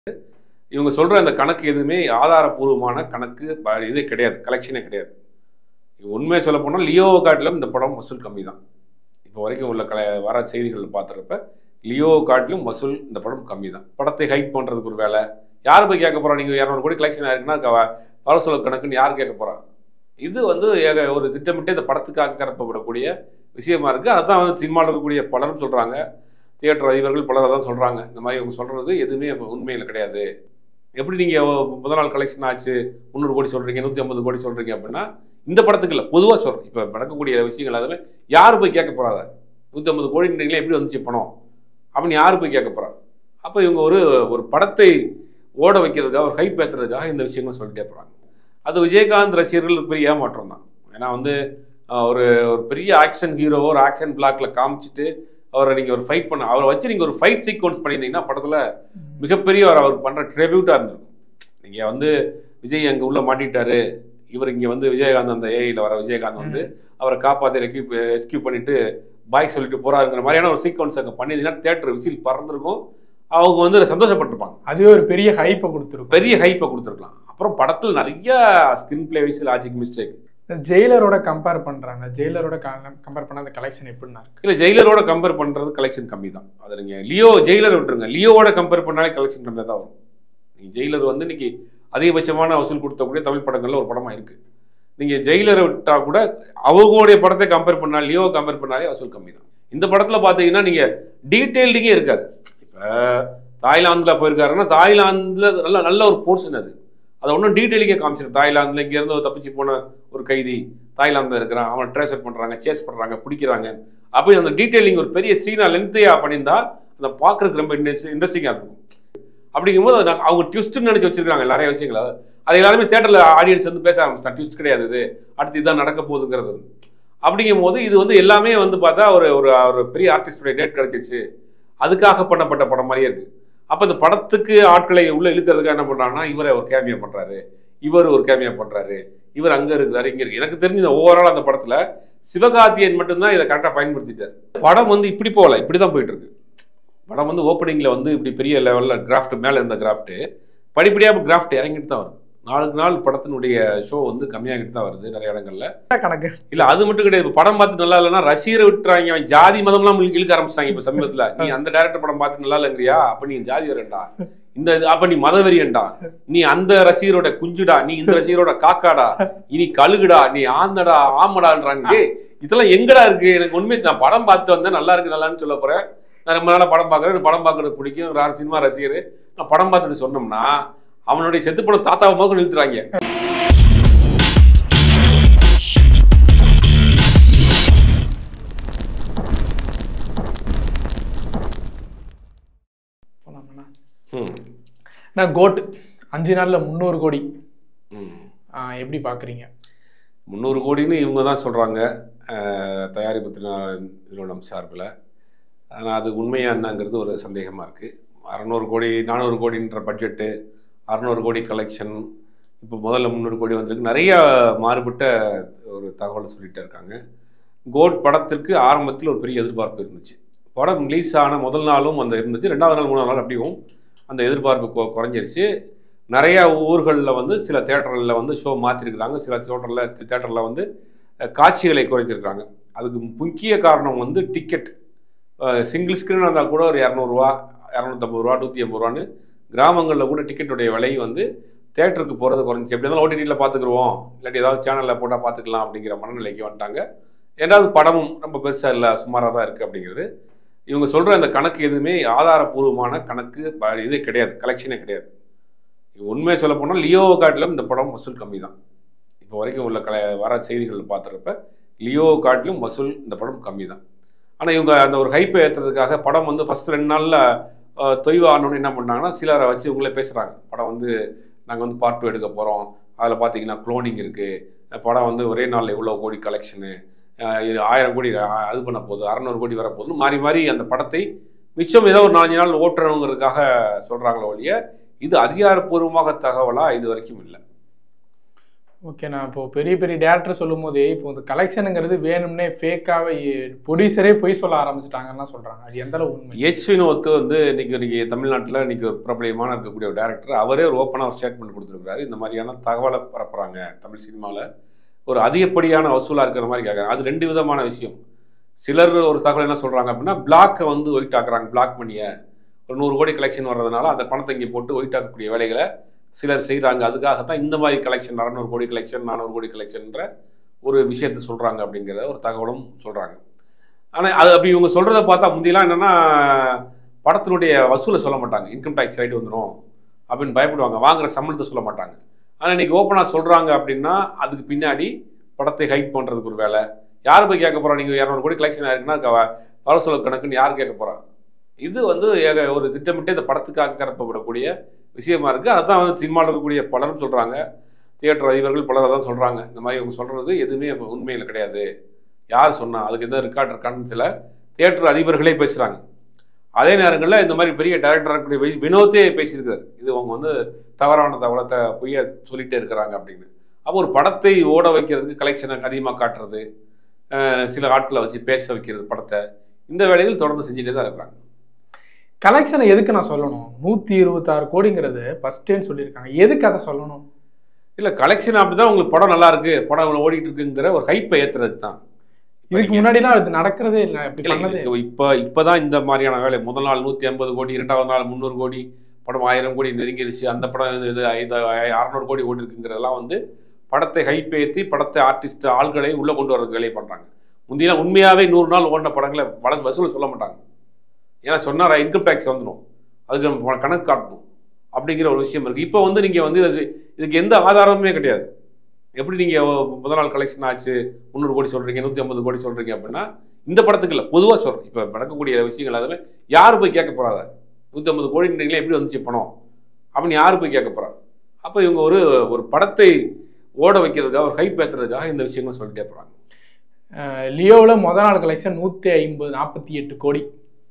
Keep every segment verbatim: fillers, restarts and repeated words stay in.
இவங்க சொல்ற அந்த கணக்கு எதுவுமே ஆதாரபூர்வமான கணக்கு இது கிடையாது, கலெக்ஷனே கிடையாது. உண்மையை சொல்ல போனால் லியோவை காட்டிலும் இந்த படம் வசூல் கம்மி தான். இப்போ வரைக்கும் உள்ள கல வர செய்திகள் பார்த்துறப்ப லியோவை காட்டிலும் வசூல் இந்த படம் கம்மி தான். படத்தை ஹைப் பண்ணுறதுக்கு ஒரு வேலை. யார் போய் கேட்க போகிறா? நீங்கள் இரநூறு கோடி கலெக்ஷன் ஆயிருக்குன்னா வரசொல் கணக்குன்னு யார் கேட்க போகிறா? இது வந்து ஏக ஒரு திட்டமிட்டு இந்த படத்துக்காக கறப்பப்படக்கூடிய விஷயமா இருக்குது. அதுதான் வந்து சினிமாவில் இருக்கக்கூடிய பலரும் சொல்கிறாங்க, தியேட்டர் அதிபர்கள் பலர் தான் சொல்கிறாங்க. இந்த மாதிரி இவங்க சொல்கிறது எதுவுமே உண்மையில் கிடையாது. எப்படி நீங்கள் முதல் நாள் கலெக்ஷன் ஆச்சு முந்நூறு கோடி சொல்கிறீங்க, நூற்றி ஐம்பது கோடி சொல்கிறீங்க அப்படின்னா இந்த படத்துக்கு இல்லை, பொதுவாக சொல்கிறேன். இப்போ நடக்கக்கூடிய விஷயங்கள் அதுவே யார் போய் கேட்க போகிறாத? நூற்றி ஐம்பது கோடின்றீங்களே எப்படி வந்துச்சு பணம் அப்படின்னு யார் போய் கேட்க போகிறா? அப்போ இவங்க ஒரு ஒரு படத்தை ஓட வைக்கிறதுக்காக, ஒரு ஹைப் ஏற்றுறதுக்காக இந்த விஷயங்களும் சொல்லிட்டே போகிறாங்க. அது விஜயகாந்த் ரசிகர்கள் பெரிய ஏமாற்றம் தான். ஏன்னா வந்து ஒரு ஒரு பெரிய ஆக்ஷன் ஹீரோவோ ஒரு ஆக்ஷன் பிளாக்ல காமிச்சிட்டு அவரை நீங்கள் ஒரு ஃபைட் பண்ண அவரை வச்சு நீங்கள் ஒரு ஃபைட் சீக்வன்ஸ் பண்ணியிருந்தீங்கன்னா படத்தில் மிகப்பெரிய அவர் அவர் பண்ணுற ட்ரிபியூட்டாக இருந்திருக்கும். நீங்கள் வந்து விஜய் அங்கே உள்ள மாட்டிட்டாரு, இவர் இங்கே வந்து விஜயகாந்த் அந்த ஏஐயில் வர விஜயகாந்த் வந்து அவரை காப்பாற்றி ரெக்யூ ரெஸ்கியூ பண்ணிட்டு பாய் சொல்லிட்டு போறாருங்கிற மாதிரியான ஒரு சீக்வன்ஸ் அங்கே பண்ணியிருந்தீங்கன்னா தியேட்டர் விசில் பறந்துருக்கும். அவங்க வந்து சந்தோஷப்பட்டிருப்பாங்க. அதுவே ஒரு பெரிய ஹைப்பை கொடுத்துருக்கும், பெரிய ஹைப்பை கொடுத்துருக்கலாம். அப்புறம் படத்தில் நிறைய screen play wise logic mistake. ஜெயிலரோட கம்பேர் பண்றாங்க. ஜெயிலரோட கம்பேர் பண்ண அந்த கலெக்ஷன் எப்படின்னா இல்லை, ஜெயிலரோட கம்பேர் பண்ணுறது கலெக்ஷன் கம்மி தான். அது நீங்கள் லியோ ஜெயிலர் விட்டுருங்க, லியோவோட கம்பேர் பண்ணாலே கலெக்ஷன் கம்மியாக தான் வரும். நீங்கள் ஜெயிலர் வந்து இன்னைக்கு அதிகபட்சமான வசூல் கொடுத்தக்கூடிய தமிழ் படங்களில் ஒரு படமாக இருக்குது. நீங்கள் ஜெயிலரை விட்டால் கூட அவங்களுடைய படத்தை கம்பேர் பண்ணால் லியோவை கம்பேர் பண்ணாலே வசூல் கம்மி தான். இந்த படத்தில் பார்த்தீங்கன்னா நீங்கள் டீட்டெயில்டிங்கே இருக்காது. இப்போ தாய்லாந்தில் போயிருக்காருன்னா தாய்லாந்தில் நல்ல நல்ல ஒரு போர்ஷன் அது அதை ஒன்றும் டீட்டெயிலிங்கே காமிச்சிடும். தாய்லாந்தில் இங்கேருந்து தப்பிச்சு போன ஒரு கைதி தாய்லாந்தில் இருக்கிறான், அவன் ட்ரேசர் பண்ணுறாங்க, சேஸ் பண்ணுறாங்க, பிடிக்கிறாங்க. அப்போ அந்த டீட்டெயிலிங் ஒரு பெரிய சீனாக லென்த்தையாக பண்ணியிருந்தால் அதை பார்க்குறதுக்கு ரொம்ப இன்ட்ரெஸ்டிங்காக இருக்கும். அப்படிங்கும்போது அதை அவங்க ட்விஸ்ட்டுன்னு நினச்சி வச்சிருக்காங்க நிறைய விஷயங்கள். அது அது எல்லாருமே தேட்டரில் ஆடியன்ஸ் வந்து பேச ஆரம்பிச்சிட்டான், ட்விஸ்ட் கிடையாது இது, அடுத்து இதுதான் நடக்க போகுதுங்கிறது. அப்படிங்கும் போது இது வந்து எல்லாமே வந்து பார்த்தா ஒரு ஒரு பெரிய ஆர்டிஸ்டோடைய டேட் கிடச்சிச்சு, அதுக்காக பண்ணப்பட்ட படம் மாதிரியே இருக்குது. அப்போ இந்த படத்துக்கு ஆட்களை உள்ளே இழுக்கிறதுக்காக என்ன பண்ணுறாங்கன்னா இவரை ஒரு கேமியா பண்ணுறாரு, இவர் ஒரு கேமியா பண்ணுறாரு, இவர் அங்கே இருக்கிறாரு, இங்கே இருக்குது. எனக்கு தெரிஞ்ச ஓவரால் அந்த படத்தில் சிவகார்த்தியன் மட்டும்தான் இதை கரெக்டாக பயன்படுத்திட்டார். படம் வந்து இப்படி போகல, இப்படி தான் போயிட்டு இருக்கு. படம் வந்து ஓப்பனிங்கில் வந்து இப்படி பெரிய லெவலில் கிராஃப்ட் மேலே இருந்த கிராஃப்ட்டு படிப்படியாக கிராஃப்ட் இறங்கிட்டு தான் வருது. நாளுக்கு நாள் படத்தினுடைய ஷோ வந்து கம்மியாகிட்டு தான் வருது நிறைய இடங்கள்ல. கணக்கு இல்லை, அது மட்டும் கிடையாது. படம் பார்த்து நல்லா இல்லைன்னா ரசிகரை விட்டுறாங்க, அவன் ஜாதி மதம்லாம் இழுக்க ஆரம்பிச்சிட்டாங்க. இப்போ சமீபத்தில் நீ அந்த டேரக்டர் படம் பார்த்து நல்லா இல்லைங்கிறியா, அப்போ நீ ஜாதி வரேன்டா, இந்த அப்போ நீ மதவெறியன்டா, நீ அந்த ரசிகரோட குஞ்சுடா, நீ இந்த ரசிகரோட காக்காடா, இனி கழுகுடா, நீ ஆந்தடா ஆமடான்றாங்க. இதெல்லாம் எங்கடா இருக்கு? எனக்கு உண்மை நான் படம் பார்த்துட்டு வந்தேன், நல்லா இருக்கு நல்லான்னு சொல்ல போறேன். நான் ரொம்ப நாளாக படம் பார்க்குறேன், படம் பார்க்கறது பிடிக்கும், சினிமா ரசிகர். நான் படம் பார்த்துட்டு சொன்னோம்னா அவனுடைய செத்து படம் தாத்தாவை மாதிரி நிறுத்துறாங்க. நான் கோட் அஞ்சு நாள்ல முந்நூறு கோடி எப்படி பாக்குறீங்க? முந்நூறு கோடின்னு இவங்க தான் சொல்றாங்க தயாரிப்பு நிறுவனம் சார்பில். ஆனால் அது உண்மையா என்னங்கிறது ஒரு சந்தேகமாக இருக்குது. அறநூறு கோடி நானூறு கோடின்ற பட்ஜெட்டு, அறநூறு கோடி கலெக்ஷன், இப்போ முதல்ல முந்நூறு கோடி வந்திருக்கு. நிறையா மாறுபட்ட ஒரு தகவலை சொல்லிகிட்டே இருக்காங்க. கோட் படத்திற்கு ஆரம்பத்தில் ஒரு பெரிய எதிர்பார்ப்பு இருந்துச்சு. படம் ரிலீஸ் ஆன முதல் நாளும் அந்த இருந்துச்சு, ரெண்டாவது நாள் மூணாவது நாள் அப்படியும் அந்த எதிர்பார்ப்பு கொ குறைஞ்சிருச்சு. நிறையா ஊர்களில் வந்து சில தேட்டரில் வந்து ஷோ மாற்றிருக்கிறாங்க, சில தேட்டரில் தேட்டரில் வந்து காட்சிகளை குறைச்சிருக்கிறாங்க. அதுக்கு முக்கிய காரணம் வந்து டிக்கெட். சிங்கிள் ஸ்க்ரீன் இருந்தால் கூட ஒரு இரநூறுவா இரநூத்தம்பது ரூபா நூற்றி ஐம்பது ரூபான்னு கிராமங்களில் கூட டிக்கெட்டுடைய விலை வந்து தேட்டருக்கு போகிறது குறைஞ்சி. எப்படி இருந்தாலும் ஓடிடியில் பார்த்துக்குருவோம், இல்லாட்டி ஏதாவது சேனலில் போட்டால் பார்த்துக்கலாம் அப்படிங்கிற மனநிலைக்கு வந்துட்டாங்க. ஏதாவது படமும் ரொம்ப பெருசாக இல்லை, சுமாராக தான் இருக்குது அப்படிங்கிறது. இவங்க சொல்கிற அந்த கணக்கு எதுவுமே ஆதாரபூர்வமான கணக்கு இது கிடையாது, கலெக்ஷனே கிடையாது. உண்மையை சொல்ல போனால் லியோவை காட்டிலும் இந்த படம் வசூல் கம்மி தான். இப்போ வரைக்கும் உள்ள கல வர செய்திகள் பார்த்துறப்ப லியோவை காட்டிலும் வசூல் இந்த படம் கம்மி தான். ஆனால் இவங்க அந்த ஒரு ஹைப்பை ஏற்றுறதுக்காக படம் வந்து ஃபஸ்ட் ரெண்டு நாளில் தொய்வானோன்னு என்ன பண்ணாங்கன்னா சிலரை வச்சு இவங்களே பேசுகிறாங்க. படம் வந்து நாங்கள் வந்து பார்ட் டூ எடுக்க போகிறோம், அதில் பார்த்தீங்கன்னா க்ளோனிங் இருக்குது, படம் வந்து ஒரே நாளில் இவ்வளோ கோடி கலெக்ஷனு, ஆயிரம் கோடி அது பண்ண போகுது, அறநூறு கோடி வரப்போகுதுன்னு மாறி மாறி அந்த படத்தை மிச்சம் ஏதோ ஒரு நாலஞ்சு நாள் ஓட்டுறவங்கிறதுக்காக சொல்கிறாங்களோ ஒழிய இது அதிகாரப்பூர்வமாக தகவலாக இது வரைக்கும் இல்லை. ஓகே, நான் இப்போ பெரிய பெரிய டேரக்டர் சொல்லும் போதே இப்போ இந்த கலெக்ஷனுங்கிறது வேணும்னே ஃபேக்காக ப்ரொடியூசரே பொய் சொல்ல ஆரம்பிச்சிட்டாங்கன்னா சொல்கிறாங்க. அது எந்த அளவு உண்மை? எச் வினோத் வந்து இன்னைக்கு இன்னைக்கு தமிழ்நாட்டில் இன்னைக்கு ஒரு பிரபலியமான இருக்கக்கூடிய ஒரு டேரக்டர், அவரே ஒரு ஓப்பனாக ஒரு ஸ்டேட்மெண்ட் கொடுத்துருக்காரு. இந்த மாதிரியான தகவலை பரப்புறாங்க தமிழ் சினிமாவில், ஒரு அதிகப்படியான வசூலாக இருக்கிற மாதிரி கேட்குறாங்க. அது ரெண்டு விதமான விஷயம். சிலர் ஒரு தகவல் என்ன சொல்கிறாங்க அப்படின்னா, பிளாக்கை வந்து ஒயிட் ஆக்குறாங்க, பிளாக் பண்ணியை ஒரு நூறு கோடி கலெக்ஷன் வர்றதுனால அந்த பணத்தை இங்கே போட்டு ஒயிட் ஆக்கக்கூடிய வேலைகளை சிலர் செய்கிறாங்க. அதுக்காகத்தான் இந்த மாதிரி கலெக்ஷன் அறநூறு கோடி கலெக்ஷன் நானூறு கோடி கலெக்ஷன்ற ஒரு விஷயத்தை சொல்கிறாங்க அப்படிங்கிற ஒரு தகவலும் சொல்கிறாங்க. ஆனால் அது அப்படி இவங்க சொல்கிறத பார்த்தா முந்தியெல்லாம் என்னென்னா படத்தினுடைய வசூலை சொல்ல மாட்டாங்க, இன்கம் டேக்ஸ் ரைடு வந்துடும் அப்படின்னு பயப்படுவாங்க, வாங்குகிற சம்பளத்தை சொல்ல மாட்டாங்க. ஆனால் இன்றைக்கி ஓப்பனாக சொல்கிறாங்க அப்படின்னா அதுக்கு பின்னாடி படத்தை ஹைப் பண்ணுறதுக்கு ஒரு வேலை. யார் போய் கேட்க போகிறா? நீங்கள் இரநூறு கோடி கலெக்ஷன் ஆயிருக்குன்னா வரசூல் கணக்குன்னு யார் கேட்க போகிறா? இது வந்து ஏக ஒரு திட்டமிட்டு இந்த படத்துக்காக கரப்பப்படக்கூடிய விஷயமா இருக்குது. அதுதான் வந்து சினிமாவில் இருக்கக்கூடிய பலரும் சொல்கிறாங்க, தியேட்டர் அதிபர்கள் பலரை தான் சொல்கிறாங்க. இந்த மாதிரி இவங்க சொல்கிறது எதுவுமே உண்மையில் கிடையாது, யார் சொன்னால் அதுக்கு எந்த ரெக்கார்ட் இருக்கான்னு சில தியேட்டர் அதிபர்களே பேசுகிறாங்க. அதே நேரங்களில் இந்த மாதிரி பெரிய டைரக்டராக இருக்கக்கூடிய வினோத்தே பேசியிருக்காரு, இது அவங்க வந்து தவறான தகவலத்தை பொய்ய சொல்லிகிட்டே இருக்கிறாங்க அப்படின்னு. அப்போ ஒரு படத்தை ஓட வைக்கிறதுக்கு கலெக்ஷனை அதிகமாக காட்டுறது, சில ஆட்களை வச்சு பேச வைக்கிறது படத்தை, இந்த வேலைகள் தொடர்ந்து செஞ்சுட்டே தான் இருக்கிறாங்க. கலெக்ஷனை எதுக்கு நான் சொல்லணும்? நூற்றி இருபத்தாறு கோடிங்கிறது ஃபஸ்ட்டேன்னு சொல்லியிருக்காங்க, எதுக்கு அதை சொல்லணும்? இல்லை, கலெக்ஷன் அப்படி தான் உங்களுக்கு படம் நல்லா இருக்கு, படம் இவ்வளோ ஓடிட்டு இருக்குங்கிற ஒரு ஹைப்பை ஏற்றுறது தான். இதுக்கு முன்னாடிலாம் அது நடக்கிறதே இல்லை. இப்போ இப்போ தான் இந்த மாதிரியான வேலை. முதல் நாள் நூற்றி ஐம்பது கோடி, இரண்டாவது நாள் முந்நூறு கோடி, படம் ஆயிரம் கோடி நெருங்கிருச்சு, அந்த படம் இது ஐந்து அறநூறு கோடி ஓடி இருக்குங்கிறதெல்லாம் வந்து படத்தை ஹைப் ஏற்றி படத்தை ஆர்டிஸ்ட் ஆள்களை உள்ளே கொண்டு வர வேலையை பண்ணுறாங்க. முந்தியெல்லாம் உண்மையாகவே நூறு நாள் ஓடின படங்களை வள வசூல் சொல்ல மாட்டாங்க, ஏன்னா சொன்னார் இன்கம் டேக்ஸ் வந்துடும், அதுக்கு நம்ம கணக்கு காட்டணும் அப்படிங்கிற ஒரு விஷயம் இருக்குது. இப்போ வந்து நீங்கள் வந்து இதுக்கு எந்த ஆதாரமுமே கிடையாது. எப்படி நீங்கள் முதல் நாள் கலெக்ஷன் ஆச்சு முந்நூறு கோடி சொல்கிறீங்க, நூற்றி ஐம்பது கோடி சொல்கிறீங்க அப்படின்னா இந்த படத்துக்கு இல்லை, பொதுவாக சொல்கிறேன். இப்போ நடக்கக்கூடிய விஷயங்கள் எல்லாமே யார் போய் கேட்க போகிறாத, நூற்றி ஐம்பது கோடின்றீங்களே எப்படி வந்துச்சு பணம் அப்படின்னு யார் போய் கேட்க போகிறாங்க? அப்போ இவங்க ஒரு ஒரு படத்தை ஓட வைக்கிறதுக்காக, ஒரு ஹைப் ஏற்றுறதுக்காக இந்த விஷயங்களும் சொல்லிட்டே போகிறாங்க. லியோவில் முதல் நாள் கலெக்ஷன் நூற்றி ஐம்பது நாற்பத்தி எட்டு கோடி,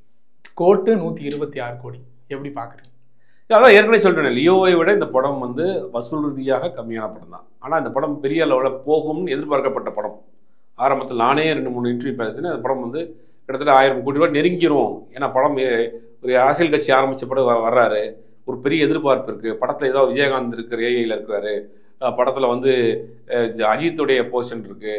கோட்டு நூற்றி இருபத்தி ஆறு கோடி, எப்படி பார்க்குறீங்க? அதான் ஏற்கனவே சொல்லிட்டேன், லியோவை விட இந்த படம் வந்து வசூல் ரீதியாக கம்மியான படம் தான். ஆனால் இந்த படம் பெரிய அளவில் போகும்னு எதிர்பார்க்கப்பட்ட படம். ஆரம்பத்தில் நானே ரெண்டு மூணு இன்டர்வியூ பேசுனேன், அந்த படம் வந்து கிட்டத்தட்ட ஆயிரம் கோடி ரூபாய் நெருங்கிரும். ஏன்னா படம் ஒரு அரசியல் கட்சி ஆரம்பித்த படம் வர்றாரு, ஒரு பெரிய எதிர்பார்ப்பு இருக்குது. படத்தில் ஏதாவது விஜயகாந்த் இருக்கிற ஏஐயில் இருக்கிறாரு, படத்தில் வந்து அஜித்துடைய போர்ஷன் இருக்குது,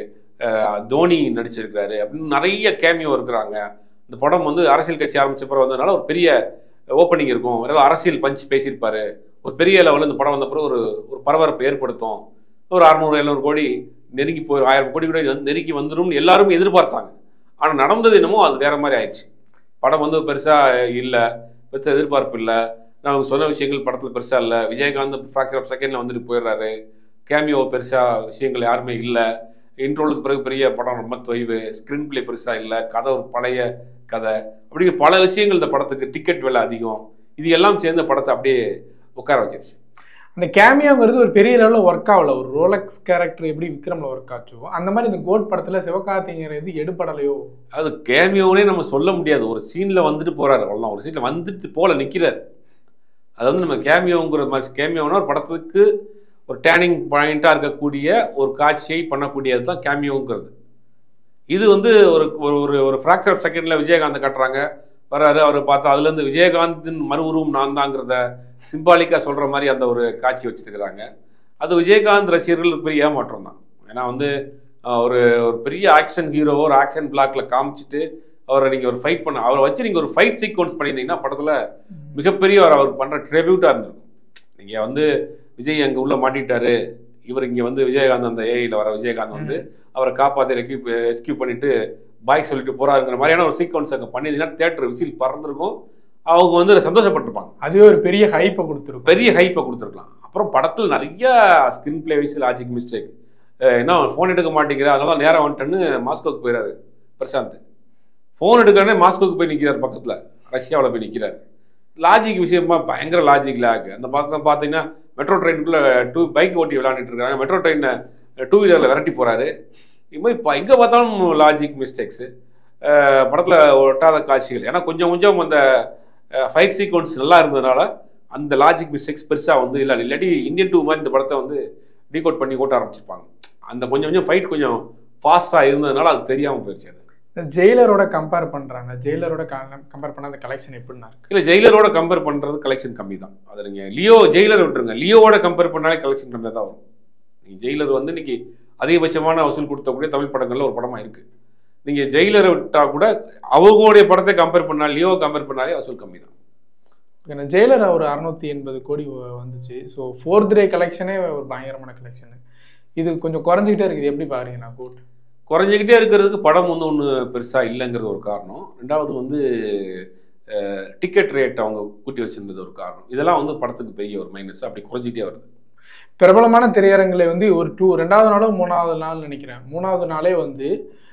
தோனி நடிச்சிருக்கிறாரு அப்படின்னு நிறைய கேமியோ இருக்கிறாங்க. இந்த படம் வந்து அரசியல் கட்சி ஆரம்பித்த பிறகு வந்ததுனால ஒரு பெரிய ஓப்பனிங் இருக்கும், ஏதாவது அரசியல் பஞ்ச் பேசியிருப்பாரு, ஒரு பெரிய லெவலில் இந்த படம் வந்த பிறகு ஒரு ஒரு பரபரப்பை ஏற்படுத்தும், ஒரு அறுநூறு எழுநூறு கோடி நெருங்கி போய் ஆயிரம் கோடி கூட நெருங்கி வந்துடும் எல்லாரும் எதிர்பார்த்தாங்க. ஆனால் நடந்தது என்னமோ அது வேற மாதிரி ஆயிடுச்சு. படம் வந்து பெருசாக இல்லை, பெருசாக எதிர்பார்ப்பு இல்லை, நான் சொன்ன விஷயங்கள் படத்தில் பெருசாக இல்லை. விஜயகாந்த் ஃப்ராக்சர் ஆஃப் செகண்டில் வந்துட்டு போயிடுறாரு, கேமியோ பெருசாக விஷயங்கள் யாருமே இல்லை, இன்ட்ரோலுக்கு பிறகு பெரிய படம் ரொம்ப தொய்வு, ஸ்க்ரீன் பிளே பெருசாக இல்லை, கதை ஒரு பழைய கதை, அப்படிங்கிற பல விஷயங்கள் இந்த படத்துக்கு, டிக்கெட் விலை அதிகம், இது எல்லாம் சேர்ந்த படத்தை அப்படியே உட்கார வச்சிருச்சு. அந்த கேமியோங்கிறது ஒரு பெரிய லெவலில் ஒர்க் ஆகல, ஒரு ரோலக்ஸ் கேரக்டர் எப்படி விக்ரமில் ஒர்க் ஆச்சோ அந்த மாதிரி இந்த கோட் படத்தில் சிவகார்த்திகேயன் இது எடுப்படலையோ? அது கேமியோனே நம்ம சொல்ல முடியாது, ஒரு சீனில் வந்துட்டு போகிறாரு, அவ்வளோதான், ஒரு சீனில் வந்துட்டு போல நிற்கிறார். அது வந்து நம்ம கேமியோங்கிற மாதிரி, கேமியோனா ஒரு படத்துக்கு ஒரு டேர்னிங் பாயிண்ட்டாக இருக்கக்கூடிய ஒரு காட்சியை பண்ணக்கூடியது தான் கேமியோங்கிறது. இது வந்து ஒரு ஒரு ஒரு ஃப்ராக்சர் ஆஃப் செகண்டில் விஜயகாந்த் காட்டுறாங்க, வர்றாரு, அவர் பார்த்தா அதுலேருந்து விஜயகாந்தின் மறு உருவம் நான் தாங்கிறத சிம்பாலிக்காக சொல்கிற மாதிரி அந்த ஒரு காட்சி வச்சுருக்கிறாங்க. அது விஜயகாந்த் ரசிகர்கள் பெரிய ஏமாற்றம் தான். ஏன்னா வந்து ஒரு ஒரு பெரிய ஆக்ஷன் ஹீரோவோ ஒரு ஆக்ஷன் பிளாக்ல காமிச்சிட்டு அவரை நீங்கள் ஒரு ஃபைட் பண்ண, அவரை வச்சு நீங்கள் ஒரு ஃபைட் சீக்வன்ஸ் பண்ணியிருந்தீங்கன்னா படத்தில் மிகப்பெரிய அவர் அவர் பண்ணுற ட்ரிபியூட்டாக இருந்திருக்கும். நீங்கள் வந்து விஜய் அங்கே உள்ளே மாட்டிட்டாரு, இவர் இங்கே வந்து விஜயகாந்த் அந்த ஏஐயில் வர விஜயகாந்த் வந்து அவரை காப்பாற்றி ரெக்யூ ரெஸ்கியூ பண்ணிட்டு பாய் சொல்லிட்டு போறாருங்கிற மாதிரியான ஒரு சீக்வன்ஸ் அங்கே பண்ணியிருந்தீங்கன்னா தேட்டர் விசில் பறந்துருக்கும், அவங்க வந்து சந்தோஷப்பட்டிருப்பாங்க. அதுவே ஒரு பெரிய ஹைப்பை கொடுத்துருக்கும், பெரிய ஹைப்பை கொடுத்துருக்கலாம். அப்புறம் படத்தில் நிறைய screen play wise logic mistake, என்ன ஃபோன் எடுக்க மாட்டேங்கிற, அதனால தான் நேரம் வந்துட்டேன்னு மாஸ்கோவுக்கு போயிடாரு பிரசாந்த், ஃபோன் எடுக்கிறனே மாஸ்கோவுக்கு போய் நிற்கிறார், பக்கத்தில் ரஷ்யாவில் போய் நிற்கிறார். லாஜிக் விஷயமா பயங்கர லாஜிக் லேக். அந்த பக்கம் பார்த்தீங்கன்னா மெட்ரோ ட்ரெயினுக்குள்ளே டூ பைக் ஓட்டி விளையாண்டுட்டு இருக்காங்க, மெட்ரோ ட்ரெயினை டூ வீலரில் விரட்டி போகிறாரு. இது மாதிரி இப்போ எங்கே பார்த்தாலும் லாஜிக் மிஸ்டேக்ஸு, படத்தில் ஒட்டாத காட்சிகள். ஏன்னா கொஞ்சம் கொஞ்சம் அந்த ஃபைட் சீக்வன்ஸ் நல்லா இருந்ததுனால அந்த லாஜிக் மிஸ்டேக்ஸ் பெருசாக வந்து இல்லை. இல்லாட்டி இந்தியன் டூ மாதிரி இந்த படத்தை வந்து டீகோட் பண்ணி ஓட்ட ஆரம்பிச்சிருப்பாங்க. அந்த கொஞ்சம் கொஞ்சம் ஃபைட் கொஞ்சம் ஃபாஸ்ட்டாக இருந்ததுனால அது தெரியாமல் போயிடுச்சு. அது ஜெயிலரோட கம்பேர் பண்ணுறாங்க. ஜெயிலரோட கம்பேர் பண்ண அந்த கலெக்ஷன் எப்படின்னா இருக்கு? இல்லை, ஜெயிலரோட கம்பேர் பண்ணுறது கலெக்ஷன் கம்மி தான். அது நீங்கள் லியோ ஜெயிலர் விட்டுருங்க, லியோவோட கம்பேர் பண்ணாலே கலெக்ஷன் கம்மியாக தான் வரும். நீங்கள் ஜெயிலர் வந்து இன்னைக்கு அதிகபட்சமான வசூல் கொடுத்தக்கூடிய தமிழ் படங்களில் ஒரு படமாக இருக்குது. நீங்கள் ஜெயிலரை விட்டால் கூட அவங்களுடைய படத்தை கம்பேர் பண்ணால் லியோவை கம்பேர் பண்ணாலே வசூல் கம்மி தான். ஏன்னா ஜெயிலர் ஒரு அறுநூத்தி எண்பது கோடி வந்துச்சு. ஸோ ஃபோர்த் டே கலெக்ஷனே ஒரு பயங்கரமான கலெக்ஷனு. இது கொஞ்சம் குறைஞ்சிக்கிட்டே இருக்குது. எப்படி பாருங்க? நான் கூட்டு குறைஞ்சிக்கிட்டே இருக்கிறதுக்கு படம் வந்து ஒன்று பெருசாக இல்லைங்கிறது ஒரு காரணம். ரெண்டாவது வந்து டிக்கெட் ரேட் அவங்க கூட்டி வச்சிருந்தது ஒரு காரணம். இதெல்லாம் வந்து படத்துக்கு பெரிய ஒரு மைனஸ். அப்படி குறைஞ்சிட்டே வருது. பிரபலமான திரையரங்கில் வந்து ஒரு டூ ரெண்டாவது நாளோ மூணாவது நாள் நினைக்கிறேன், மூணாவது நாளே வந்து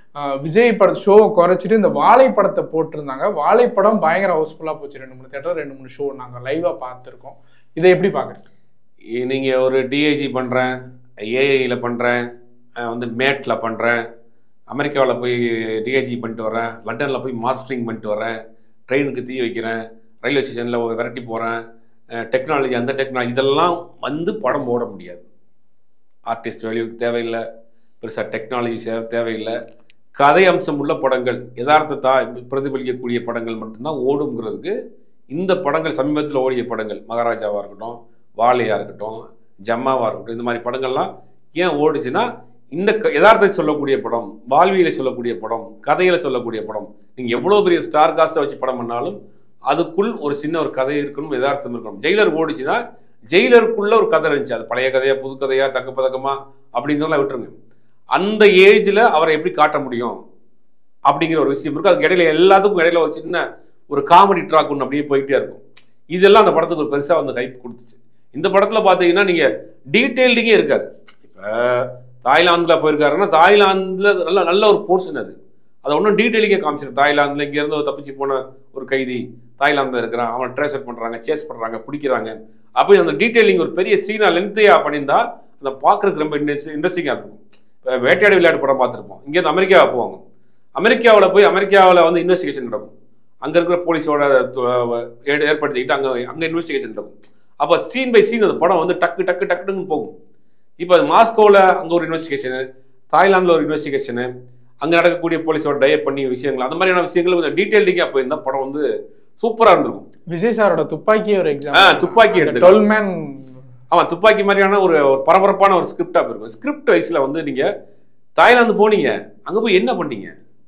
விஜய் பட ஷோவை குறைச்சிட்டு இந்த வாழை படத்தை போட்டிருந்தாங்க. வாழை படம் பயங்கர ஹவுஸ்ஃபுல்லாக போச்சு. ரெண்டு மூணு தேட்டர் ரெண்டு மூணு ஷோ நாங்கள் லைவாக பார்த்துருக்கோம். இதை எப்படி பார்க்குறேன்? நீங்கள் ஒரு டிஐஜி பண்ணுறேன், ஏஐயில் பண்ணுறேன், வந்து மேட்டில் பண்ணுறேன், அமெரிக்காவில் போய் டிஐஜி பண்ணிட்டு வரேன், லண்டனில் போய் மாஸ்டரிங் பண்ணிட்டு வரேன், ட்ரெயினுக்கு தீ வைக்கிறேன், ரயில்வே ஸ்டேஷனில் விரட்டி போகிறேன், டெக்னாலஜி அந்த டெக்னாலஜி இதெல்லாம் வந்து படம் போட முடியாது. ஆர்டிஸ்ட் வேல்யூக்கு தேவையில்லை, பெருசாக டெக்னாலஜி சேவை தேவையில்லை. கதை அம்சம் உள்ள படங்கள், யதார்த்தத்தா பிரதிபலிக்கக்கூடிய படங்கள் மட்டும்தான் ஓடுங்கிறதுக்கு இந்த படங்கள் சமீபத்தில் ஓடிய படங்கள், மகாராஜாவாக இருக்கட்டும், வாழையாக இருக்கட்டும், ஜம்மாவாக இருக்கட்டும், இந்த மாதிரி படங்கள்லாம் ஏன் ஓடுச்சுன்னா இந்த யதார்த்தத்தை சொல்லக்கூடிய படம், வாழ்வியலை சொல்லக்கூடிய படம், கதைகளை சொல்லக்கூடிய படம். நீங்கள் எவ்வளோ பெரிய ஸ்டார் காஸ்ட்டை வச்சு படம் பண்ணாலும் அதுக்குள் ஒரு சின்ன ஒரு கதை இருக்கணும், யதார்த்தம் இருக்கணும். ஜெயிலர் ஓடிச்சுன்னா ஜெயிலருக்குள்ள ஒரு கதை இருந்துச்சு. அது பழைய கதையா புது கதையா தக்க பதக்கமா அப்படிங்கிறதெல்லாம் விட்டுருங்க. அந்த ஏஜில் அவரை எப்படி காட்ட முடியும் அப்படிங்கிற ஒரு விஷயம் இருக்குது. அதுக்கு இடையில எல்லாத்துக்கும் இடையில ஒரு சின்ன ஒரு காமெடி ட்ராக் ஒன்று அப்படியே போயிட்டே இருக்கும். இதெல்லாம் அந்த படத்துக்கு ஒரு பெருசாக வந்து ஹைப் கொடுத்துச்சு. இந்த படத்தில் பார்த்தீங்கன்னா நீங்கள் டீட்டெயில்டிங்கே இருக்காது. இப்போ தாய்லாந்தில் போயிருக்காருன்னா தாய்லாந்தில் நல்ல நல்ல ஒரு போர்ஷன் அது. அதை ஒன்றும் டீட்டெயிலிங்கே காமிச்சிடும். தாய்லாந்தில் இங்கேருந்து தப்பிச்சு போன ஒரு கைதி தாய்லாந்தில் இருக்கிறான், அவனை ட்ரேசர் பண்ணுறாங்க, சேஸ் பண்ணுறாங்க, பிடிக்கிறாங்க. அப்போ அந்த டீட்டெயிலிங் ஒரு பெரிய சீனாக லென்த்தையாக பண்ணியிருந்தா அதை பார்க்குறதுக்கு ரொம்ப இன்ட்ரெஸ்டிங்காக இருக்கும். இப்போ வேட்டையாடு விளையாட்டு படம் பார்த்துருப்போம். இங்கேருந்து அமெரிக்காவை போவாங்க. அமெரிக்காவில் போய் அமெரிக்காவில் வந்து இன்வெஸ்டிகேஷன் நடக்கும். அங்கே இருக்கிற போலீஸோட ஏற்படுத்திக்கிட்டு அங்கே அங்கே இன்வெஸ்டிகேஷன் நடக்கும். அப்போ சீன் பை சீன் அந்த படம் வந்து டக்கு டக்கு டக்குன்னு போகும். இப்போ மாஸ்கோவில் அங்கே ஒரு இன்வெஸ்டிகேஷனு, தாய்லாந்தில் ஒரு இன்வெஸ்டிகேஷனு, அங்கே நடக்கக்கூடிய போலீஸோட டயப் பண்ணி விஷயங்கள், அந்த மாதிரியான விஷயங்கள் கொஞ்சம் டீட்டெயில்டிங்காக போயிருந்தால் படம் வந்து சூப்பராக இருந்திருக்கும். விஜய் சாரோட துப்பாக்கி ஒரு எக்ஸாம், ஆ துப்பாக்கி எடுத்து டுவெல் மேன், ஆமாம் துப்பாக்கி மாதிரியான ஒரு ஒரு பரபரப்பான ஒரு ஸ்கிரிப்டாக இருக்கும். ஸ்கிரிப்ட் வைஸில் வந்து நீங்கள் தாய்லாந்து போனீங்க, அங்கே போய் என்ன பண்ணீங்க?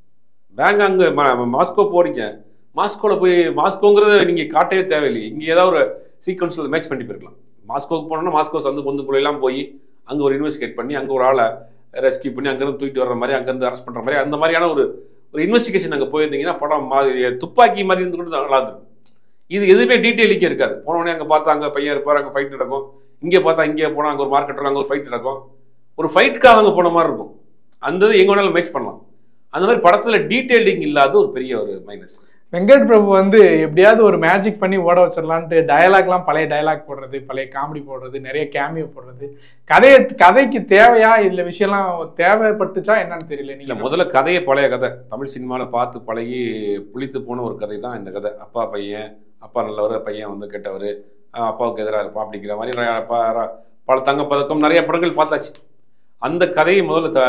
பேங்க் அங்கே மாஸ்கோ போறீங்க, மாஸ்கோவில் போய் மாஸ்கோங்கிறத நீங்கள் காட்டவே தேவையில்லை. இங்கே ஏதாவது ஒரு சீக்வன்ஸில் மேட்ச் பண்ணி போயிருக்கலாம். மாஸ்கோவுக்கு போனோம்னா மாஸ்கோ சந்து பொந்துக்குள்ளெல்லாம் போய் அங்கே ஒரு இன்வெஸ்டிகேட் பண்ணி அங்கே ஒரு ஆளை ரெஸ்கியூ பண்ணி அங்கேருந்து தூக்கிட்டு வர்ற மாதிரி, அங்கேருந்து அரெஸ்ட் பண்ணுற மாதிரி, அந்த மாதிரியான ஒரு ஒரு இன்வெஸ்டிகேஷன் அங்கே போயிருந்தீங்கன்னா படம் துப்பாக்கி மாதிரி இருந்து கூட நல்லா இருக்கும். இது எதுவுமே டீட்டெயிலிங்கே இருக்காது. போனோடனே அங்கே பார்த்தா அங்கே பையன் இருப்பார், அங்கே ஃபைட் நடக்கும். இங்கே பார்த்தா இங்கே போனால் அங்கே ஒரு மார்க்கெட்டில் அங்கே ஒரு ஃபைட் நடக்கும். ஒரு ஃபைட்டுக்காக அங்கே போன மாதிரி இருக்கும். அந்த இது எங்கே வேணாலும் மேட்ச் பண்ணலாம். அந்த மாதிரி படத்தில் டீட்டெயிலிங் இல்லாத ஒரு பெரிய ஒரு மைனஸ். வெங்கட் பிரபு வந்து எப்படியாவது ஒரு மேஜிக் பண்ணி ஓட வச்சிடலான்ட்டு டயலாக்லாம் பழைய டயலாக் போடுறது, பழைய காமெடி போடுறது, நிறைய கேமியோ போடுறது. கதையை கதைக்கு தேவையா இல்லை விஷயம்லாம் தேவைப்பட்டுச்சா என்னன்னு தெரியல. இல்லை, முதல்ல கதையை பழைய கதை தமிழ் சினிமாவில் பார்த்து பழகி புளித்து போன ஒரு கதை தான் இந்த கதை. அப்பா பையன், அப்பா நல்லவர், பையன் வந்து கெட்டவர், அப்பாவுக்கு எதிராக இருப்பான் அப்படிங்கிற மாதிரி பல தங்க பதக்கம் நிறைய படங்கள் பார்த்தாச்சு. அந்த கதையை முதல்ல த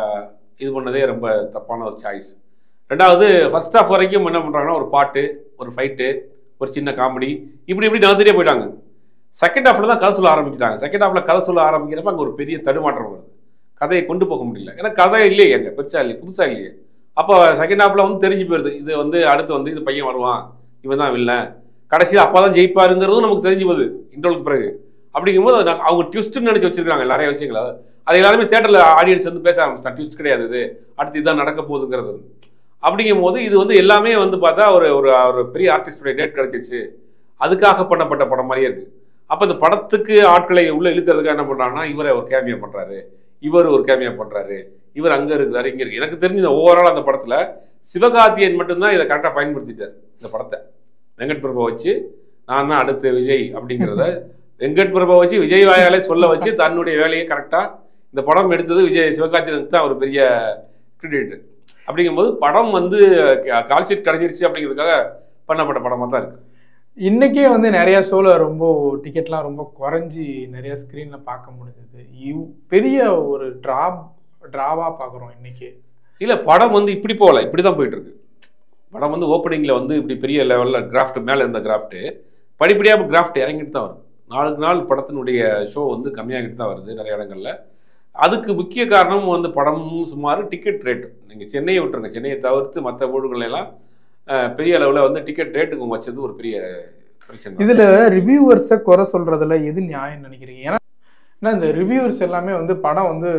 இது பண்ணதே ரொம்ப தப்பான ஒரு சாய்ஸ். ரெண்டாவது ஃபர்ஸ்ட் ஹாஃப் வரைக்கும் என்ன பண்ணுறாங்கன்னா ஒரு பாட்டு, ஒரு ஃபைட்டு, ஒரு சின்ன காமெடி, இப்படி இப்படி நகர்த்திட்டே போயிட்டாங்க. செகண்ட் ஹாஃபில் தான் கதை சொல்ல ஆரம்பிக்கிறாங்க. செகண்ட் ஹாஃபில் கதை சொல்ல ஆரம்பிக்கிறப்ப அங்கே ஒரு பெரிய தடுமாற்றம் வருது. கதையை கொண்டு போக முடியல. ஏன்னா கதை இல்லையே, எங்கே பெருசாக இல்லையே, புதுசாக இல்லையே. அப்போ செகண்ட் ஹாஃபில் வந்து தெரிஞ்சு போயிடுது, இது வந்து அடுத்து வந்து இது பையன் வருவான், இவன் தான் இல்லை, கடைசியில் அப்பா தான் ஜெயிப்பாருங்கிறதும் நமக்கு தெரிஞ்சு போகுது இன்டர்வலுக்கு பிறகு. அப்படிங்கும்போது அவங்க ட்விஸ்ட்டுன்னு நினச்சி வச்சிருக்காங்க நிறைய விஷயங்கள். அது எல்லாருமே தேட்டரில் ஆடியன்ஸ் வந்து பேச ஆரம்பிச்சிட்டான், ட்விஸ்ட் கிடையாது இது, அடுத்து இதுதான் நடக்க போகுதுங்கிறது. அப்படிங்கும் போது இது வந்து எல்லாமே வந்து பார்த்தா ஒரு ஒரு பெரிய ஆர்டிஸ்டுடைய டேட் கிடைச்சிருச்சு, அதுக்காக பண்ணப்பட்ட படம் மாதிரியே இருக்குது. அப்போ இந்த படத்துக்கு ஆட்களை உள்ளே இழுக்கிறதுக்காக என்ன பண்ணுறாங்கன்னா இவரை ஒரு கேமியா பண்ணுறாரு, இவர் ஒரு கேமியா பண்ணுறாரு, இவர் அங்கே இருக்கிறாரு, இங்கே இருக்குது. எனக்கு தெரிஞ்ச ஓவரால் அந்த படத்தில் சிவகார்த்தியன் மட்டும்தான் இதை கரெக்டாக பயன்படுத்திட்டார். இந்த படத்தை வெங்கட் பிரபு வச்சு நான் தான் அடுத்த விஜய் அப்படிங்கிறத வெங்கட் பிரபு வச்சு விஜய் வாயாலே சொல்ல வச்சு தன்னுடைய வேலையை கரெக்டாக இந்த படம் எடுத்தது விஜய் சிவகார்த்தியனுக்கு தான் ஒரு பெரிய கிரெடிட். அப்படிங்கும்போது படம் வந்து கால்ஷீட் கிடைச்சிருச்சு அப்படிங்கிறதுக்காக பண்ணப்பட்ட படமாக தான் இருக்குது. இன்னைக்கே வந்து நிறைய ஷோல ரொம்ப டிக்கெட்லாம் ரொம்ப குறைஞ்சி நிறைய ஸ்க்ரீன்ல பார்க்க முடிஞ்சது. இவ் பெரிய ஒரு ட்ராப் ட்ராவா பார்க்குறோம் இன்னைக்கு. இல்லை படம் வந்து இப்படி போகல, இப்படி தான் போயிட்டு இருக்கு. படம் வந்து ஓப்பனிங்கில் வந்து இப்படி பெரிய லெவலில் கிராஃப்ட் மேலே இருந்த கிராஃப்ட்டு படிப்படியாக கிராஃப்ட் இறங்கிட்டு தான் வருது. நாளுக்கு நாள் படத்தினுடைய ஷோ வந்து கம்மியாகிட்டு தான் வருது நிறைய இடங்களில். அதுக்கு முக்கிய காரணம் வந்து படமும் சுமார் டிக்கெட் ரேட்டு. நீங்கள் சென்னையை விட்டுருங்க, சென்னையை தவிர்த்து மற்ற ஊர்களெல்லாம் பெரிய அளவில் வந்து டிக்கெட் ரேட்டுக்கு வச்சது ஒரு பெரிய பிரச்சனை. இதில் ரிவ்யூவர்ஸை குறை சொல்கிறதுல எது நியாயம் நினைக்கிறீங்க? ஏன்னா இந்த ரிவ்யூவர்ஸ் எல்லாமே வந்து படம் வந்து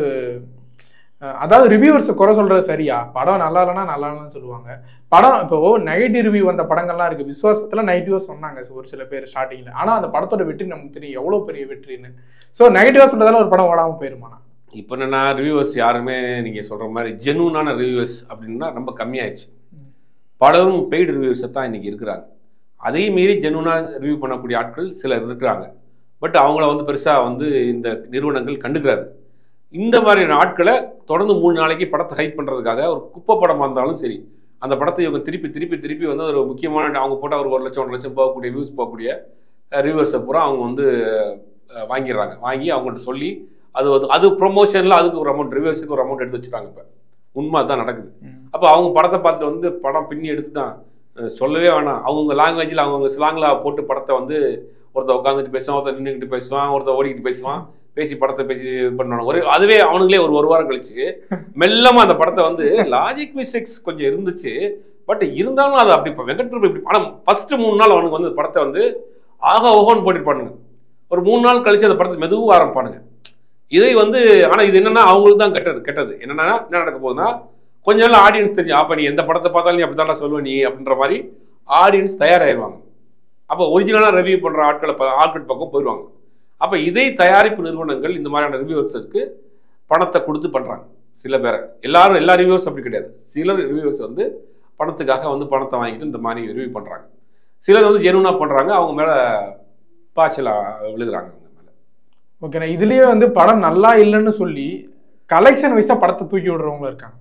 அதாவது ரிவ்யூவர்ஸை குறை சொல்கிறது சரியா? படம் நல்லா இல்லைன்னா நல்லா இல்லைன்னு சொல்லுவாங்க. படம் இப்போ நெகட்டிவ் ரிவ்யூ வந்த படங்கள்லாம் இருக்குது. விசுவாசத்தில் நெகட்டிவாக சொன்னாங்க ஒரு சில பேர் ஸ்டார்டிங்கில். ஆனால் அந்த படத்தோட வெற்றி நமக்கு தெரியும் எவ்வளோ பெரிய வெற்றின்னு. ஸோ நெகட்டிவாக சொல்கிறதால ஒரு படம் ஓடாமல் போயிருமாண்ணா? இப்போ என்னென்னா ரிவ்யூவர்ஸ் யாருமே நீங்கள் சொல்கிற மாதிரி ஜென்யூனான ரிவ்யூவர்ஸ் அப்படின்னா ரொம்ப கம்மியாயிடுச்சு. பலரும் பெய்டு ரிவ்யூவர்ஸை தான் இன்றைக்கி இருக்கிறாங்க. அதே மீறி ஜென்யூனாக ரிவ்யூ பண்ணக்கூடிய ஆட்கள் சிலர் இருக்கிறாங்க. பட் அவங்கள வந்து பெருசாக வந்து இந்த நிறுவனங்கள் கண்டுக்கிறாரு. இந்த மாதிரியான ஆட்களை தொடர்ந்து மூணு நாளைக்கு படத்தை ஹைப் பண்ணுறதுக்காக ஒரு குப்பை படமாக இருந்தாலும் சரி, அந்த படத்தை இவங்க திருப்பி திருப்பி திருப்பி வந்து ஒரு முக்கியமான அவங்க போட்டால் ஒரு ஒரு லட்சம் ஒன்றரை லட்சம் போகக்கூடிய வியூஸ் போகக்கூடிய ரிவ்யூவர்ஸை பூரா அவங்க வந்து வாங்கிடுறாங்க. வாங்கி அவங்கள்ட்ட சொல்லி அது வந்து அது ப்ரொமோஷனில் அதுக்கு ஒரு அமௌண்ட், ரிவ்யூவர்ஸுக்கு ஒரு அமௌண்ட் எடுத்து வச்சுருக்காங்க. இப்போ உண்மை அதுதான் நடக்குது. அப்போ அவங்க படத்தை பார்த்துட்டு வந்து படம் பின்னி எடுத்து தான் சொல்லவே வேணாம், அவங்கவுங்க லாங்குவேஜில் அவங்கவுங்க ஸ்லாங்கில் போட்டு படத்தை வந்து ஒருத்தர் உட்காந்துட்டு பேசுவான், ஒருத்தர் நின்றுக்கிட்டு பேசுவான், ஒருத்தர் ஓடிக்கிட்டு பேசுவான், பேசி படத்தை பேசி பண்ணுவாங்க. ஒரு அதுவே அவனுங்களே ஒரு ஒரு வாரம் கழிச்சு மெல்லமாக அந்த படத்தை வந்து லாஜிக் மிஸ்டேக்ஸ் கொஞ்சம் இருந்துச்சு. பட் இருந்தாலும் அது அப்படி இப்போ வெங்கட் பிரபு இப்படி படம் ஃபஸ்ட்டு மூணு நாள் அவனுக்கு வந்து படத்தை வந்து ஆக ஓகோன்னு போட்டுருப்பானுங்க. ஒரு மூணு நாள் கழிச்சு அந்த படத்தை மெதுவாக ஆரம்பிப்பானுங்க. இதை வந்து ஆனால் இது என்னென்னா அவங்களுக்கு தான் கெட்டது கெட்டது என்னென்னா என்ன நடக்க போகுதுன்னா, கொஞ்ச நாள் ஆடியன்ஸ் தெரியும், அப்போ நீ எந்த படத்தை பார்த்தாலும் நீ அப்படி தான் சொல்லுவேன் நீ அப்படின்ற மாதிரி ஆடியன்ஸ் தயாராகிடுவாங்க. அப்போ ஒரிஜினலாக ரிவ்யூ பண்ணுற ஆட்களை ஆட்கள் பக்கம் போயிடுவாங்க. அப்போ இதை தயாரிப்பு நிறுவனங்கள் இந்த மாதிரியான ரிவ்யூவர்ஸுக்கு பணத்தை கொடுத்து பண்ணுறாங்க. சில பேர், எல்லாரும் எல்லா ரிவ்யூவர்ஸ் அப்படி கிடையாது. சிலர் ரிவ்யூவர்ஸ் வந்து பணத்துக்காக வந்து பணத்தை வாங்கிட்டு இந்த மாதிரி ரிவ்யூ பண்ணுறாங்க. சிலர் வந்து ஜெனுவனாக பண்ணுறாங்க, அவங்க மேலே பாய்ச்சலாக விழுகிறாங்க. அவங்க மேலே ஓகேண்ணா. இதுலேயே வந்து படம் நல்லா இல்லைன்னு சொல்லி கலெக்ஷன் வைஸாக படத்தை தூக்கி விடுறவங்களும் இருக்காங்க.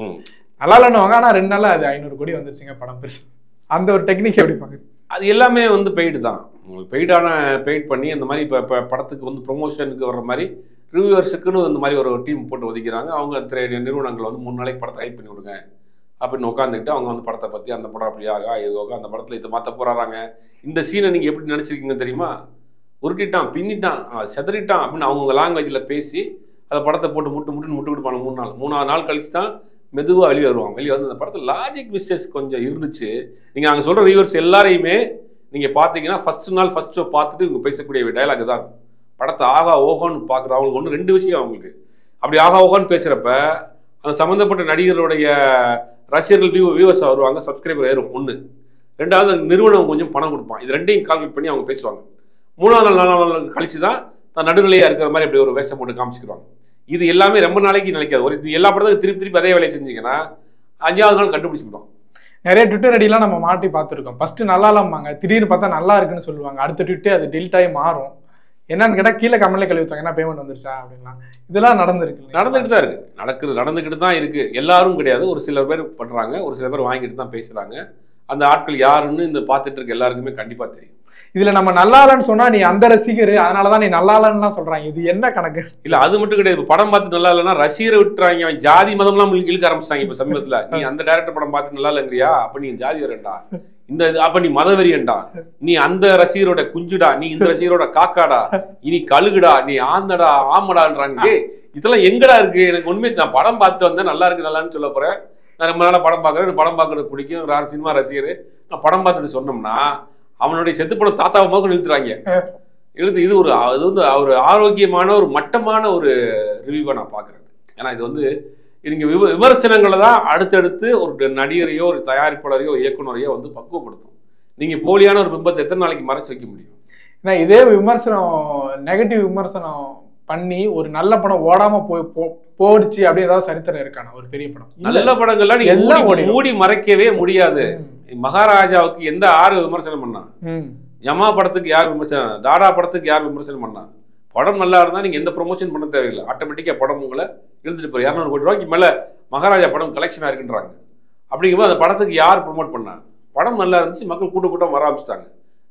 நல்லா இல்லைன்னுவாங்க, ஆனால் ரெண்டு நாளில் அது ஐநூறு கோடி வந்துருச்சுங்க படம் பெருசு. அந்த ஒரு டெக்னிக் எப்படி பார்க்குது? அது எல்லாமே வந்து பெய்டு தான். பெய்டான பெய்ட் பண்ணி அந்த மாதிரி இப்போ இப்போ படத்துக்கு வந்து ப்ரொமோஷனுக்கு வர்ற மாதிரி ரிவ்யூவர்ஸுக்குன்னு இந்த மாதிரி ஒரு டீம் போட்டு ஒதுக்கிறாங்க. அவங்க திரை நிறுவனங்கள் வந்து மூணு நாளைக்கு படத்தை ஹைப் பண்ணி விடுங்க அப்படின்னு உட்காந்துக்கிட்டு அவங்க வந்து படத்தை பற்றி அந்த படம் அப்படி ஆகா இதுவாக அந்த படத்தில் இதை மாற்ற போகிறாங்க, இந்த சீனை நீங்கள் எப்படி நினச்சிருக்கீங்க தெரியுமா, உருட்டிட்டான் பின்னிட்டான் செதறிட்டான் அப்படின்னு அவங்கவுங்க லாங்குவேஜில் பேசி அதை படத்தை போட்டு முட்டு முட்டுன்னு முட்டு கொடுப்பாங்க. மூணு நாள் மூணாவது நாள் கழிச்சு தான் மெதுவாக வெளியே வருவாங்க. வெளியே வந்து அந்த படத்தில் லாஜிக் மிஸ்டேக்ஸ் கொஞ்சம் இருந்துச்சு. நீங்கள் அங்கே சொல்கிற ரிவ்யூவர்ஸ் எல்லாரையுமே நீங்கள் பார்த்தீங்கன்னா ஃபஸ்ட்டு நாள் ஃபஸ்ட் ஷோ பார்த்துட்டு இவங்க பேசக்கூடிய டைலாக் தான் இருக்கும். படத்தை ஆகா ஓஹோன்னு பார்க்குறது அவங்களுக்கு ஒன்று ரெண்டு விஷயம். அவங்களுக்கு அப்படி ஆகா ஓஹோன்னு பேசுகிறப்ப அந்த சம்மந்தப்பட்ட நடிகர்களுடைய ரசிகர்கள் வியூ வியூவர்ஸ் வருவாங்க, சப்ஸ்கிரைபர் ஏறும் ஒன்று. ரெண்டாவது நிறுவனம் கொஞ்சம் பணம் கொடுப்பான். இது ரெண்டையும் கால்குலேட் பண்ணி அவங்க பேசுவாங்க. மூணாவது நாள் நாலு நாள் கழிச்சு தான் தான் நடுநிலையாக இருக்கிற மாதிரி அப்படி ஒரு வேஷம் போட்டு காமிச்சிக்கிறாங்க. இது எல்லாமே ரொம்ப நாளைக்கு நினைக்காது. ஒரு இது எல்லா படத்துக்கும் திருப்பி திருப்பி அதே வேலையை செஞ்சீங்கன்னா அஞ்சாவது நாள் கண்டுபிடிச்சிக்கிட்டோம். நிறைய ட்விட்டர் ஐடியெலாம் நம்ம மாட்டி பார்த்துருக்கோம். ஃபஸ்ட்டு நல்லா இல்லாமாங்க, திடீர்னு பார்த்தா நல்லா இருக்குன்னு சொல்லுவாங்க. அடுத்த ட்விட்டே அது டெலிட் ஆகி மாறும். என்னன்னு கேட்டால் கீழே கமெண்ட்ல கழுவி வச்சாங்க, என்ன பேமெண்ட் வந்துருச்சா அப்படின்னா. இதெல்லாம் நடந்துருக்கு, நடந்துகிட்டு தான் இருக்குது, நடக்குது நடந்துக்கிட்டு தான் இருக்குது. எல்லாரும் கிடையாது, ஒரு சில பேர் பண்ணுறாங்க, ஒரு சில பேர் வாங்கிட்டு தான் பேசுகிறாங்க. அந்த ஆட்கள் யாருன்னு இந்த பார்த்துட்டு இருக்க எல்லாருக்குமே கண்டிப்பாக தெரியும். இதில் நம்ம நல்லா இல்லைன்னு சொன்னால் நீ அந்த ரசிகர், அதனால தான் நீ நல்லா இல்லைன்னுலாம் சொல்கிறாங்க. இது என்ன கணக்கு? இல்லை அது மட்டும் கிடையாது. இப்போ படம் பார்த்து நல்லா இல்லைன்னா ரசிகரை விட்டுறாங்க, அவன் ஜாதி மதம்லாம் இழுக்க ஆரம்பிச்சிட்டாங்க. இப்போ சமீபத்தில் நீ அந்த டேரக்டர் படம் பார்த்து நல்லா இல்லைங்கிறியா, அப்போ நீ ஜாதி வரேன்டா, இந்த அப்ப நீ மதவெறியன்டா, நீ அந்த ரசிகரோட குஞ்சுடா, நீ இந்த ரசிகரோட காக்காடா, இனி கழுகுடா, நீ ஆந்தடா ஆமடான்றாங்க. இதெல்லாம் எங்கடா இருக்கு? எனக்கு உண்மை நான் படம் பார்த்து வந்தேன், நல்லா இருக்கு நல்லான்னு சொல்ல போறேன். நான் ரொம்ப நாளாக படம் பார்க்குறேன், படம் பார்க்கறது பிடிக்கும், சினிமா ரசிகர். நான் படம் பார்த்துட்டு சொன்னோம்னா அவனுடைய செத்து படம் தாத்தாவை மோகம் இழுத்துறாங்க. இழுத்து இது ஒரு அது வந்து ஒரு ஆரோக்கியமான ஒரு மட்டமான ஒரு ரிவ்யூவை நான் பார்க்குறேன். ஏன்னா இது வந்து இங்கே விம விமர்சனங்களை தான் அடுத்தடுத்து ஒரு நடிகரையோ ஒரு தயாரிப்பாளரையோ இயக்குனரையோ வந்து பக்குவப்படுத்தும். நீங்கள் போலியான ஒரு பிம்பத்தை எத்தனை நாளைக்கு மறைச்சு வைக்க முடியும்? ஏன்னா இதே விமர்சனம் நெகட்டிவ் விமர்சனம் பண்ணி ஒரு நல்ல படம் ஓடாமல் போய் போடுச்சு அப்படி ஏதாவது சரித்திரம் இருக்கானா? ஒரு பெரிய படம் நல்ல படங்கள்லாம் எல்லாம் மூடி மறைக்கவே முடியாது. மகாராஜாவுக்கு எந்த ஆறு விமர்சனம் பண்ணா? ஜமா படத்துக்கு யார் விமர்சனம், தாடா படத்துக்கு யார் விமர்சனம் பண்ணா? படம் நல்லா இருந்தால் நீங்கள் எந்த ப்ரொமோஷன் பண்ண தேவையில்லை, ஆட்டோமேட்டிக்காக படம் உங்களை இழுத்துட்டு போய் இரநூறு கோடி ரூபாய்க்கு மேலே மகாராஜா படம் கலெக்ஷனாக இருக்குன்றாங்க. அப்படிங்கும்போது அந்த படத்துக்கு யார் ப்ரொமோட் பண்ணா? படம் நல்லா இருந்துச்சு, மக்கள் கூட்ட கூட்டம் வர ஆரம்பிச்சிட்டாங்க.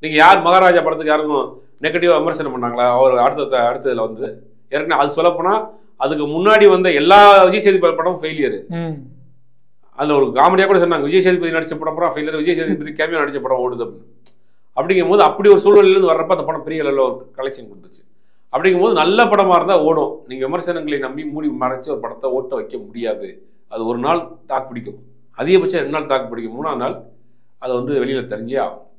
நீங்கள் யார் மகாராஜா படத்துக்கு யாருக்கும் நெகட்டிவாக விமர்சனம் பண்ணாங்களா? அவர் அடுத்த அடுத்ததில் வந்து ஏற்கனவே அது சொல்லப்போனால் அதுக்கு முன்னாடி வந்த எல்லா விஜய் சேதுபதி படமும் ஃபெயிலியரு. அதில் ஒரு காமெடியாக கூட சொன்னாங்க, விஜய் சேதுபதி நடித்த படம் அப்புறம் ஃபெயிலியர், விஜய் சேதுபதி கேமியோ நடித்த படம் ஓடுது அப்படின்னு. அப்படிங்கும் போது அப்படி ஒரு சூழ்நிலையிலேருந்து வர்றப்ப அந்த படம் பெரிய அளவில் ஒரு கலெக்ஷன் கொடுத்துச்சு. அப்படிங்கும்போது நல்ல படமாக இருந்தால் ஓடும். நீங்கள் விமர்சனங்களை நம்பி மூடி மறைச்சி ஒரு படத்தை ஓட்ட வைக்க முடியாது. அது ஒரு நாள் தாக்கு பிடிக்கும், அதிகபட்சம் ரெண்டு நாள் தாக்கு பிடிக்கும், மூணாவது நாள் அதை வந்து வெளியில் தெரிஞ்சே ஆகும்.